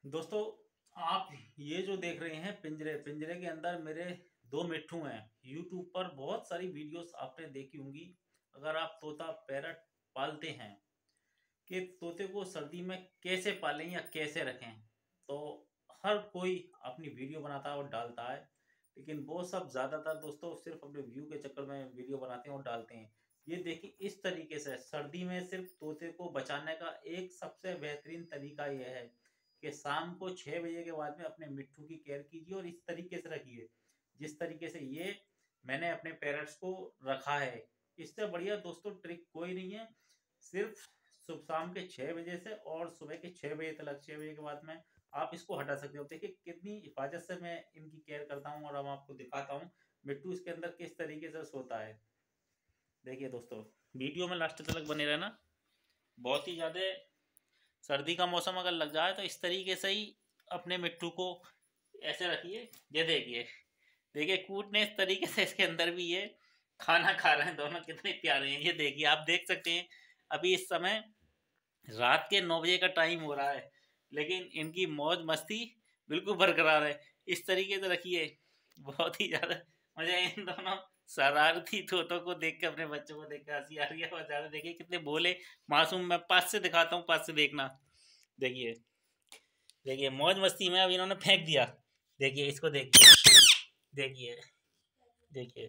दोस्तों, आप ये जो देख रहे हैं पिंजरे पिंजरे के अंदर मेरे दो मिट्ठू हैं। यूट्यूब पर बहुत सारी वीडियोस आपने देखी होंगी। अगर आप तोता पैरट पालते हैं कि तोते को सर्दी में कैसे पालें या कैसे रखें, तो हर कोई अपनी वीडियो बनाता है और डालता है। लेकिन वो सब ज़्यादातर दोस्तों सिर्फ अपने व्यू के चक्कर में वीडियो बनाते हैं और डालते हैं। ये देखिए, इस तरीके से सर्दी में सिर्फ तोते को बचाने का एक सबसे बेहतरीन तरीका यह है कि शाम को 6 बजे के बाद में अपने मिट्ठू की केयर कीजिए और इस तरीके से रखिए जिस तरीके से ये मैंने अपने पेरेंट्स को रखा है। इससे बढ़िया दोस्तों ट्रिक कोई नहीं है। सिर्फ सुबह शाम के 6 बजे से और सुबह के 6 बजे तक, 6 बजे के बाद में आप इसको हटा सकते हो। देखिए कितनी हिफाजत से मैं इनकी केयर करता हूँ और अब आपको दिखाता हूँ मिट्टू इसके अंदर किस तरीके से सोता है। देखिए दोस्तों, वीडियो में लास्ट तक बने रहना। बहुत ही ज़्यादा सर्दी का मौसम अगर लग जाए तो इस तरीके से ही अपने मिट्टू को ऐसे रखिए। ये देखिए, देखिए कूटने इस तरीके से इसके अंदर भी ये खाना खा रहे हैं। दोनों कितने प्यारे हैं। ये देखिए, आप देख सकते हैं अभी इस समय रात के 9 बजे का टाइम हो रहा है, लेकिन इनकी मौज मस्ती बिल्कुल बरकरार है। इस तरीके से रखिए। बहुत ही ज़्यादा मजा है इन दोनों शरारती तोतों को देख के, अपने बच्चों को देख के हंसी आ रही है बहुत ज़्यादा। देखिए कितने भोले मासूम। मैं पास से दिखाता हूँ, पास से देखना। देखिए, देखिए मौज मस्ती में अब इन्होंने फेंक दिया। देखिए इसको देखिए, देखिए, देखिए।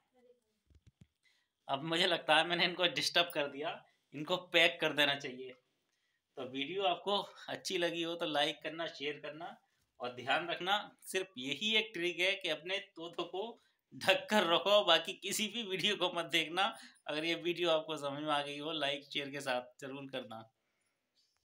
अब मुझे लगता है मैंने इनको डिस्टर्ब कर दिया। इनको पैक कर देना चाहिए। तो वीडियो आपको अच्छी लगी हो तो लाइक करना, शेयर करना और ध्यान रखना, सिर्फ यही एक ट्रिक है कि अपने तोतों को ढक कर रखो। बाकी किसी भी वीडियो को मत देखना। अगर ये वीडियो आपको समझ में आ गई हो, लाइक शेयर के साथ जरूर करना।